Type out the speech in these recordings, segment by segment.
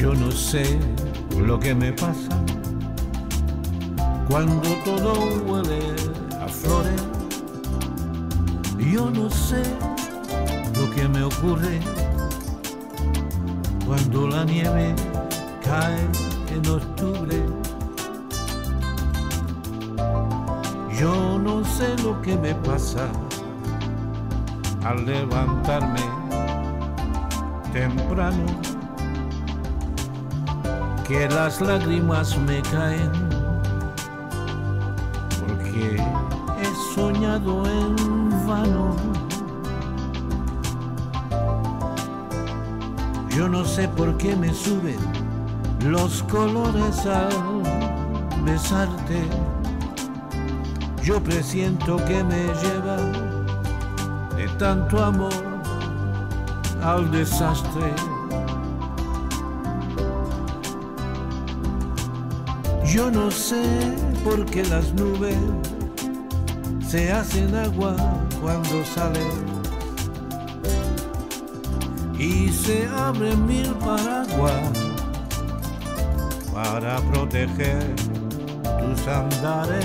Yo no sé lo que me pasa cuando todo huele a flores. Yo no sé lo que me ocurre cuando la nieve cae en octubre. Yo no sé lo que me pasa al levantarme temprano, que las lágrimas me caen porque he soñado en vano. Yo no sé por qué me suben los colores al besarte. Yo presiento que me lleva de tanto amor al desastre. Yo no sé por qué las nubes se hacen agua cuando salen y se abren mil paraguas para proteger tus andares.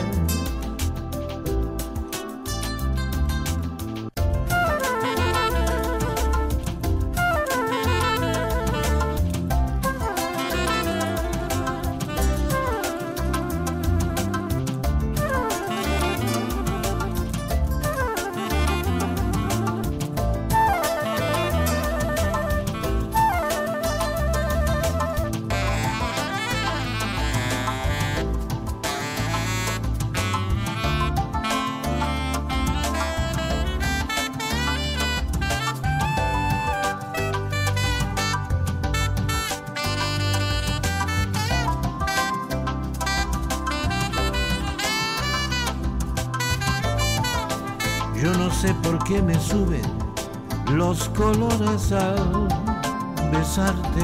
Yo no sé por qué me suben los colores al besarte.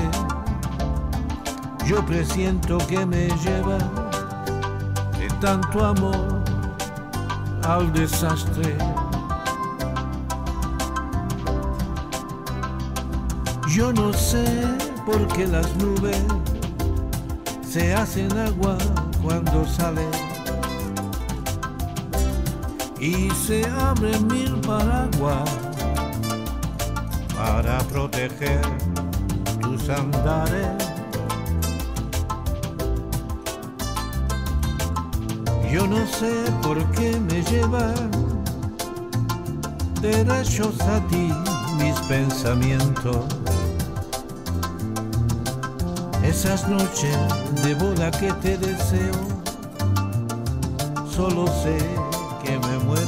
Yo presiento que me lleva de tanto amor al desastre. Yo no sé por qué las nubes se hacen agua cuando salen y se abren mil paraguas para proteger tus andares. Yo no sé por qué me llevan derechos a ti mis pensamientos. Esas noches de boda que te deseo, solo sé que me muero